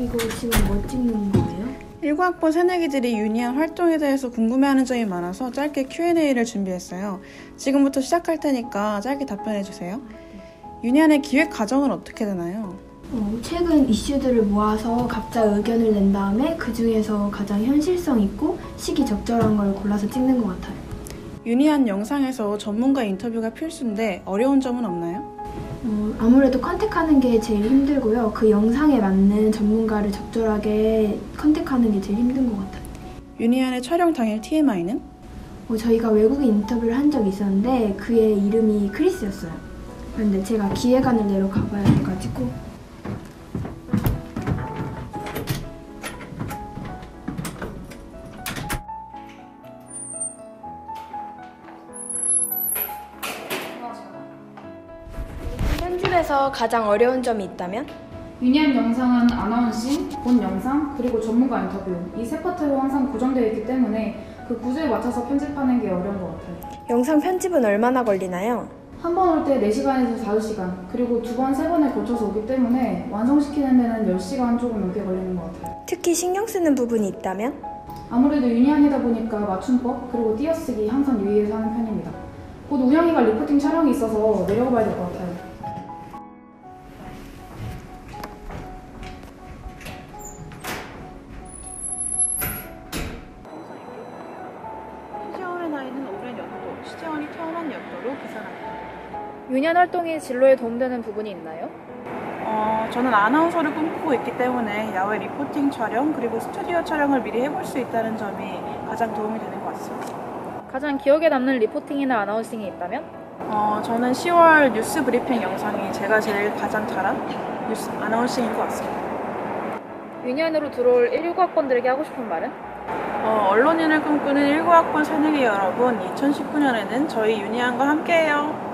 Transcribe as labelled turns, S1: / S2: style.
S1: 이거 지금 뭐 찍는 거예요?
S2: 19학번 새내기들이 유니한 활동에 대해서 궁금해하는 점이 많아서 짧게 Q&A를 준비했어요. 지금부터 시작할 테니까 짧게 답변해주세요. 유니한의 기획 과정은 어떻게 되나요?
S1: 최근 이슈들을 모아서 각자 의견을 낸 다음에 그 중에서 가장 현실성 있고 시기 적절한 걸 골라서 찍는 것 같아요.
S2: 유니한 영상에서 전문가 인터뷰가 필수인데 어려운 점은 없나요?
S1: 아무래도 컨택하는 게 제일 힘들고요. 그 영상에 맞는 전문가를 적절하게 컨택하는 게 제일 힘든 것 같아요.
S2: 유니한의 촬영 당일 TMI는?
S1: 저희가 외국인 인터뷰를 한 적이 있었는데 그의 이름이 크리스였어요. 그런데 제가 기획안을 내러 가봐야 해가지고 편집에서 가장 어려운 점이 있다면?
S3: 유니한 영상은 아나운싱, 본 영상, 그리고 전문가 인터뷰 이 세 파트로 항상 구성되어 있기 때문에 그 구조에 맞춰서 편집하는 게 어려운 것 같아요.
S1: 영상 편집은 얼마나 걸리나요?
S3: 한 번 올 때 4시간에서 5시간, 그리고 2번, 3번에 걸쳐서 오기 때문에 완성시키는 데는 10시간 조금 넘게 걸리는 것 같아요.
S1: 특히 신경 쓰는 부분이 있다면?
S3: 아무래도 유니한이다 보니까 맞춤법, 그리고 띄어쓰기 항상 유의해서 하는 편입니다. 곧 우영이가 리포팅 촬영이 있어서 내려가 봐야 될 것 같아요.
S2: 시재원의 나이는 오랜 연도, 시재원이 태어난 연도로 계산합니다.
S4: 유년 활동이 진로에 도움되는 부분이 있나요?
S2: 저는 아나운서를 꿈꾸고 있기 때문에 야외 리포팅 촬영 그리고 스튜디오 촬영을 미리 해볼 수 있다는 점이 가장 도움이 되는 것 같습니다.
S4: 가장 기억에 남는 리포팅이나 아나운싱이 있다면?
S2: 저는 10월 뉴스 브리핑 영상이 제가 제일 가장 잘한 뉴스 아나운싱인 것 같습니다.
S4: 유니안으로 들어올 19학번들에게 하고 싶은 말은?
S2: 언론인을 꿈꾸는 19학번 새내기 여러분, 2019년에는 저희 유니한과 함께해요.